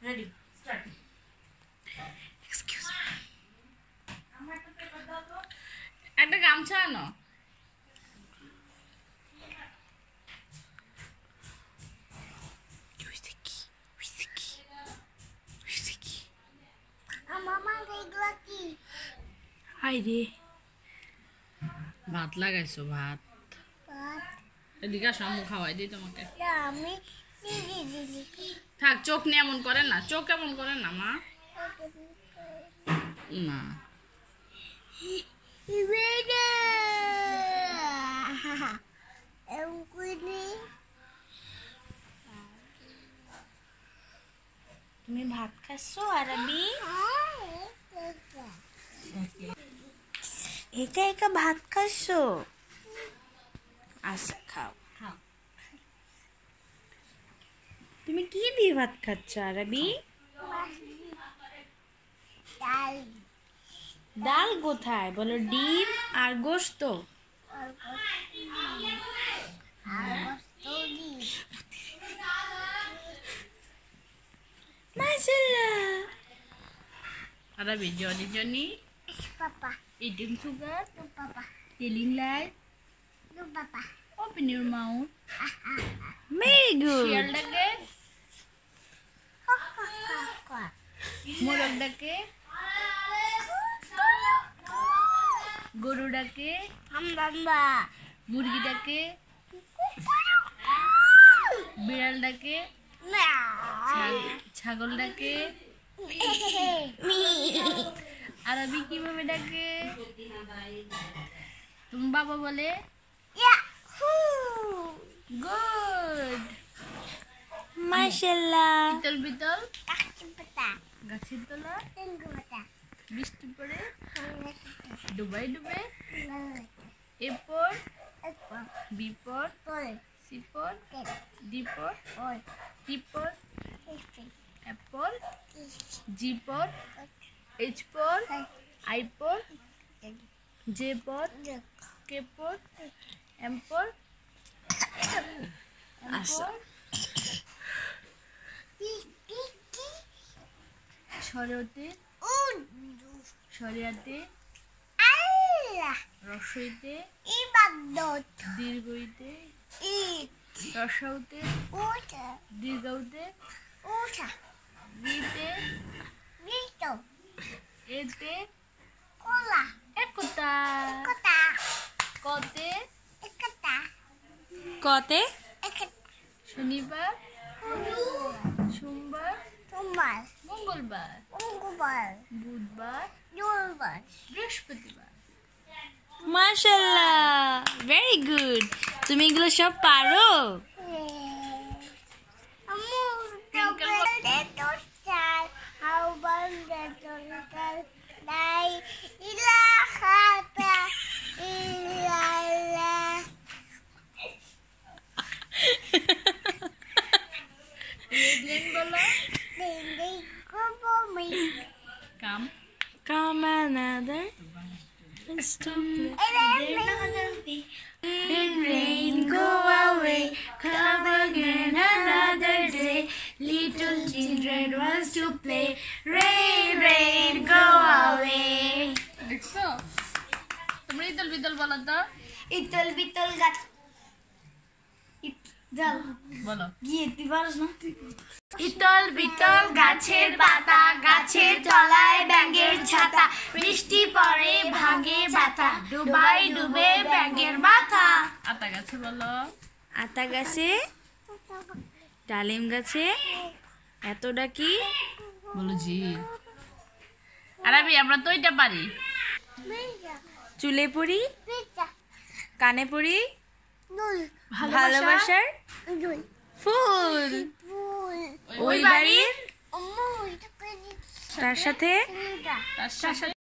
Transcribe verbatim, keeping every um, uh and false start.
Ready start. Excuse me, আমার একটা paper দাও তো। একটা গামছা আনো। ভাত লাগাইছো? ভাত এদিকে আসো, আম্মু খাওয়াই দিই তোমাকে। থাক, চোখ নিয়ে এমন করেন না, চোখ এমন করেন না মা। না তুমি ভাত খাচ্ছো আরবি? একা একা ভাত খাচ্ছো? আচ্ছা খাও খাও। তুমি কি দিয়ে ভাত খাচ্ছ আরবি? ডাল। ডাল কোথায় বলো? ডিম আর গোশত। মাশাআল্লাহ। Arabi, Johnny Johnny. Papa. Eating sugar. No, Papa. Telling lies. No, Papa. Open your mouth. Very good. Share dake. Morok dake. Guru dake. Hamba. Murgi dake. বিড়াল ডাকে। ছাগল ডাকে। আরবি কিভাবে ডাকে? তুমি বাবা বলে? গুড মাশাআল্লাহ। বিতল বিতল গাছের তলা বৃষ্টি পড়ে ডুবাই ডুবে এরপর বিপর সিপর ডিপর টিপর অ্যাপল জিপর এইচপর আইপর জেপর কেপর এমপর এমপর শরতে শরিয়াতে রসইতে দীর্ঘইতে রসাউতে দীর্ঘউতে বিতে এতে একতা কতে কতে শনিবার সোমবার মঙ্গলবার বুধবার বৃহস্পতিবার। মাশাআল্লাহ, ভেরি গুড। তুমি এগুলো সব পারো? Come. Come another. Rain, go away. Come again another day. Little children wants to play. Rain, rain, go away. দেখছো? তোমরা ইতল বিতল বলো তো। ইতল বিতল গাছ জল বলো। গিয়ে তুই পারস না? ইতল বিতল গাছের পাতা, গাছের তলায় ব্যাঙের ছাতা, বৃষ্টি পড়ে ভাগে ব্যথা, ডুবাই ডুবে ব্যাঙের মাথা। আতা গাছে বলো। আতা গাছে, ডালিম গাছে এত ডাকি বলো জি। আরবি আমরা তো এটা পারি। চুলে পড়ি, কানে পড়ি, ভালোবাসার ফুল। ওই বাড়ির তার সাথে তার সাথে